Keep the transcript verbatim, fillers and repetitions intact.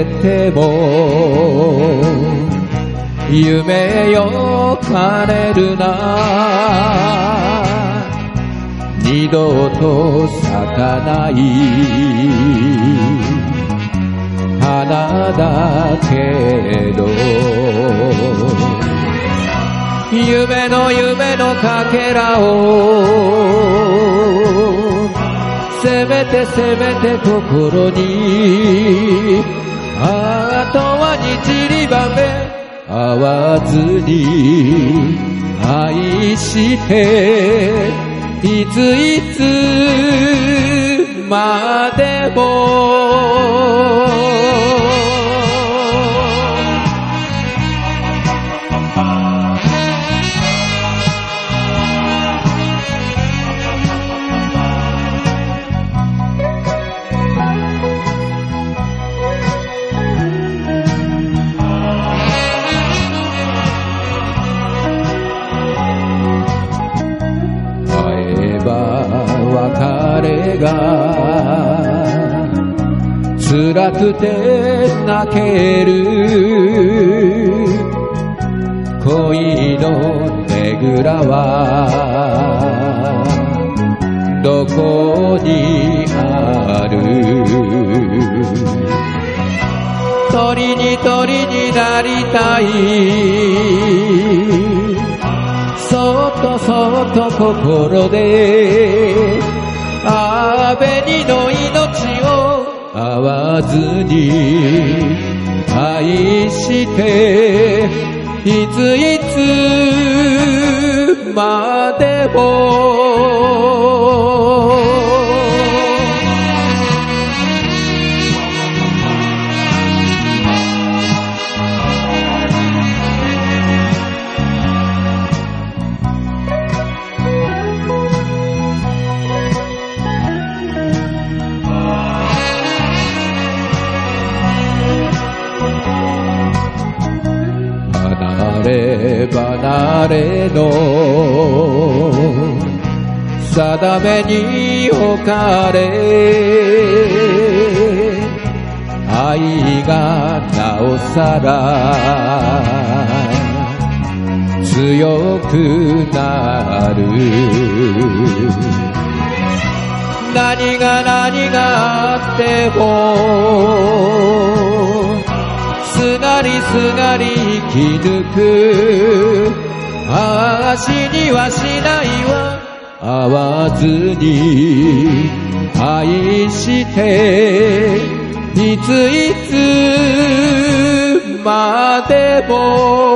ても夢よ枯れるな、二度と咲かない花だけど、夢の夢のかけらをせめてせめて心に、あとはにじりばめ会わずに愛していついつまでも別れが辛くて泣ける、恋のねぐらはどこにある、鳥に鳥になりたい、そっとそっと心であべにの命を会わずに愛していついつまでも離れ離れの定めに置かれ、愛がなおさら強くなる、何が何があってもすがりすがり生き抜く、ああ死にはしないわ、会わずに愛していついつまでも